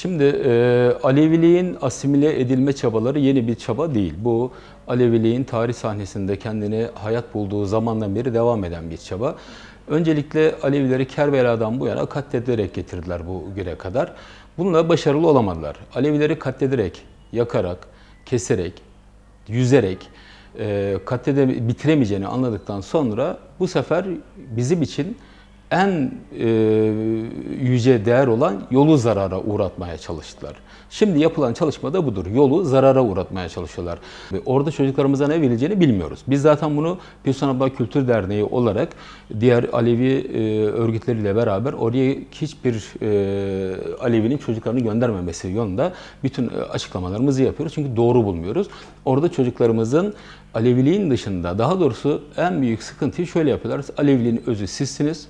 Şimdi Aleviliğin asimile edilme çabaları yeni bir çaba değil. Bu Aleviliğin tarih sahnesinde kendini hayat bulduğu zamandan beri devam eden bir çaba. Öncelikle Alevileri Kerbela'dan bu yana katlederek getirdiler bugüne kadar. Bununla başarılı olamadılar. Alevileri katlederek, yakarak, keserek, yüzerek bitiremeyeceğini anladıktan sonra bu sefer bizim için en yüce değer olan yolu zarara uğratmaya çalıştılar. Şimdi yapılan çalışma da budur. Yolu zarara uğratmaya çalışıyorlar. Orada çocuklarımıza ne verileceğini bilmiyoruz. Biz zaten bunu Pirsan Abba Kültür Derneği olarak diğer Alevi örgütleriyle beraber oraya hiçbir Alevinin çocuklarını göndermemesi yolunda bütün açıklamalarımızı yapıyoruz. Çünkü doğru bulmuyoruz. Orada çocuklarımızın Aleviliğin dışında, daha doğrusu en büyük sıkıntıyı şöyle yapıyorlar. Aleviliğin özü sizsiniz.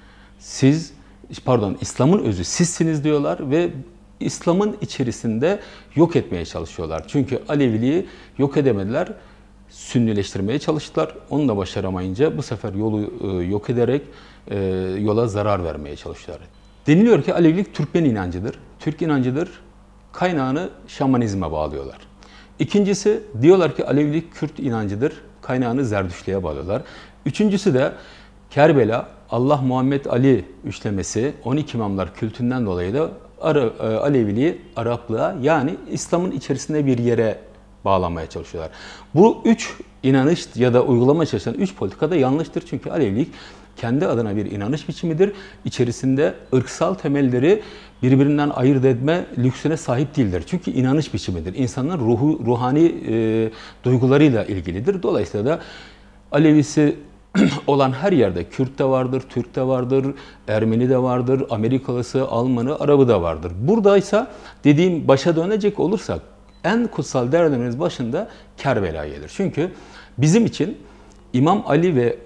İslam'ın özü sizsiniz diyorlar ve İslam'ın içerisinde yok etmeye çalışıyorlar. Çünkü Aleviliği yok edemediler, Sünnileştirmeye çalıştılar. Onu da başaramayınca bu sefer yolu yok ederek yola zarar vermeye çalışıyorlar. Deniliyor ki Alevilik Türkmen inancıdır. Türk inancıdır, kaynağını şamanizme bağlıyorlar. İkincisi diyorlar ki Alevilik Kürt inancıdır, kaynağını Zerdüştlüğe bağlıyorlar. Üçüncüsü de Kerbela, Allah Muhammed Ali üçlemesi 12 imamlar kültünden dolayı da Aleviliği Araplığa yani İslam'ın içerisinde bir yere bağlamaya çalışıyorlar. Bu üç inanış ya da uygulamaya çalışan üç politika da yanlıştır. Çünkü Alevilik kendi adına bir inanış biçimidir. İçerisinde ırksal temelleri birbirinden ayırt etme lüksüne sahip değildir. Çünkü inanış biçimidir. İnsanların ruhani duygularıyla ilgilidir. Dolayısıyla da Alevisi olan her yerde Kürt de vardır, Türk de vardır, Ermeni de vardır, Amerikalısı, Almanı, Arabı da vardır. Buradaysa dediğim başa dönecek olursak en kutsal değerlerimiz başında Kerbela gelir. Çünkü bizim için İmam Ali ve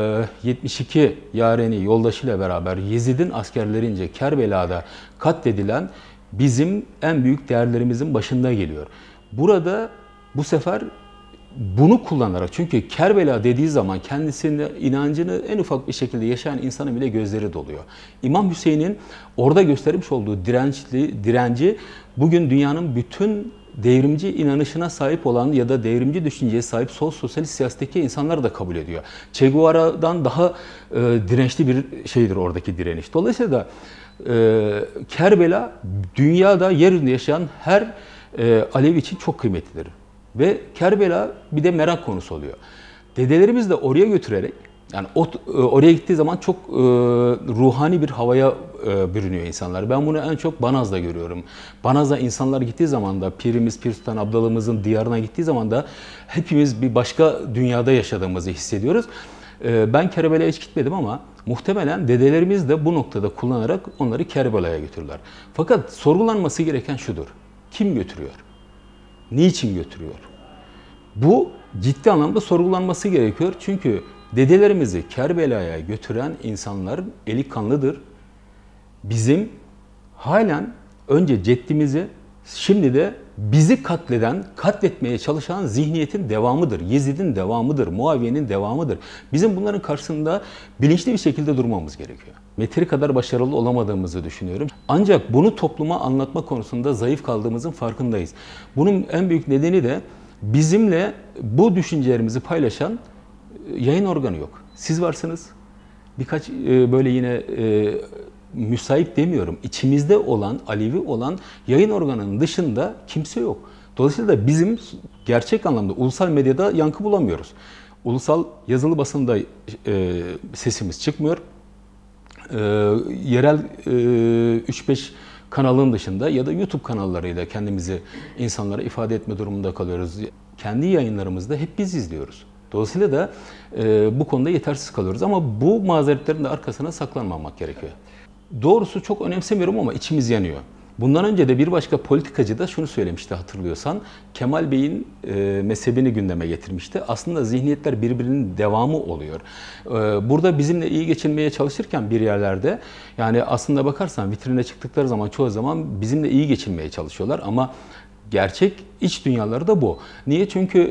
72 yareni yoldaşıyla beraber Yezid'in askerlerince Kerbela'da katledilen bizim en büyük değerlerimizin başında geliyor. Burada bu sefer bunu kullanarak, çünkü Kerbela dediği zaman kendisinin inancını en ufak bir şekilde yaşayan insanın bile gözleri doluyor. İmam Hüseyin'in orada göstermiş olduğu direnci bugün dünyanın bütün devrimci inanışına sahip olan ya da devrimci düşünceye sahip sol sosyalist siyasetteki insanlar da kabul ediyor. Che Guevara'dan daha dirençli bir şeydir oradaki direniş. Dolayısıyla da Kerbela dünyada yeryüzünde yaşayan her Alevi için çok kıymetlidir. Ve Kerbela bir de merak konusu oluyor. Dedelerimiz de oraya götürerek, yani oraya gittiği zaman çok ruhani bir havaya bürünüyor insanlar. Ben bunu en çok Banaz'da görüyorum. Banaz'da insanlar gittiği zaman da Pirimiz Pir Sultan Abdalımızın diyarına gittiği zaman da hepimiz bir başka dünyada yaşadığımızı hissediyoruz. Ben Kerbela'ya hiç gitmedim ama muhtemelen dedelerimiz de bu noktada kullanarak onları Kerbela'ya götürürler. Fakat sorgulanması gereken şudur: kim götürüyor? Niçin götürüyor? Bu ciddi anlamda sorgulanması gerekiyor. Çünkü dedelerimizi Kerbela'ya götüren insanların eli kanlıdır. Bizim halen önce ceddimizi, şimdi de bizi katletmeye çalışan zihniyetin devamıdır. Yezid'in devamıdır, Muaviye'nin devamıdır. Bizim bunların karşısında bilinçli bir şekilde durmamız gerekiyor. Yeteri kadar başarılı olamadığımızı düşünüyorum. Ancak bunu topluma anlatma konusunda zayıf kaldığımızın farkındayız. Bunun en büyük nedeni de bizimle bu düşüncelerimizi paylaşan yayın organı yok. Siz varsınız. Birkaç böyle yine müsait demiyorum, İçimizde olan, Alevi olan yayın organının dışında kimse yok. Dolayısıyla da bizim gerçek anlamda ulusal medyada yankı bulamıyoruz. Ulusal yazılı basında sesimiz çıkmıyor. Yerel 3-5 kanalın dışında ya da YouTube kanallarıyla kendimizi insanlara ifade etme durumunda kalıyoruz. Kendi yayınlarımızda hep biz izliyoruz. Dolayısıyla da bu konuda yetersiz kalıyoruz ama bu mazeretlerin de arkasına saklanmamak gerekiyor. Doğrusu çok önemsemiyorum ama içimiz yanıyor. Bundan önce de bir başka politikacı da şunu söylemişti, hatırlıyorsan. Kemal Bey'in mezhebini gündeme getirmişti. Aslında zihniyetler birbirinin devamı oluyor. Burada bizimle iyi geçinmeye çalışırken bir yerlerde, yani aslında bakarsan vitrine çıktıkları zaman çoğu zaman bizimle iyi geçinmeye çalışıyorlar ama gerçek iç dünyaları da bu. Niye? Çünkü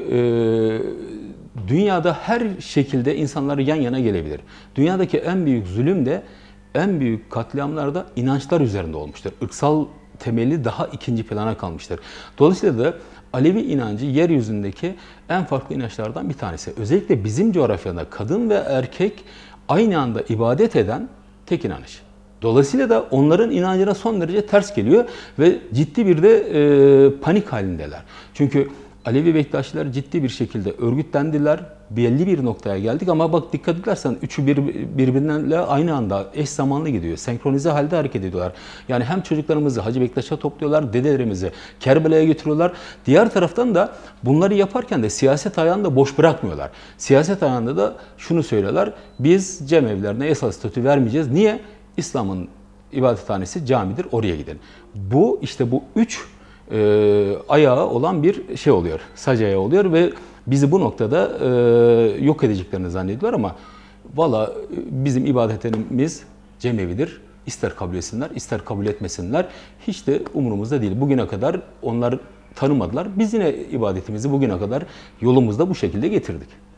dünyada her şekilde insanlar yan yana gelebilir. Dünyadaki en büyük zulüm de, en büyük katliamlar da inançlar üzerinde olmuştur. Irksal temeli daha ikinci plana kalmıştır. Dolayısıyla da Alevi inancı yeryüzündeki en farklı inançlardan bir tanesi. Özellikle bizim coğrafyada kadın ve erkek aynı anda ibadet eden tek inanış. Dolayısıyla da onların inancına son derece ters geliyor ve ciddi bir de panik halindeler. Çünkü Alevi Bektaşiler ciddi bir şekilde örgütlendiler. Belli bir noktaya geldik ama bak dikkat edersen üçü birbirleriyle aynı anda eş zamanlı gidiyor. Senkronize halde hareket ediyorlar. Yani hem çocuklarımızı Hacı Bektaş'a topluyorlar, dedelerimizi Kerbela'ya götürüyorlar. Diğer taraftan da bunları yaparken de siyaset ayağını da boş bırakmıyorlar. Siyaset ayağında da şunu söylüyorlar. Biz cemevlerine yasal statü vermeyeceğiz. Niye? İslam'ın ibadethanesi camidir, oraya gidin. Bu işte bu üç ayağı olan bir şey oluyor, sac ayağı oluyor ve bizi bu noktada yok edeceklerini zannediyorlar ama valla bizim ibadetlerimiz cemevidir. İster kabul etsinler, ister kabul etmesinler. Hiç de umurumuzda değil. Bugüne kadar onlar tanımadılar. Biz yine ibadetimizi bugüne kadar yolumuzda bu şekilde getirdik.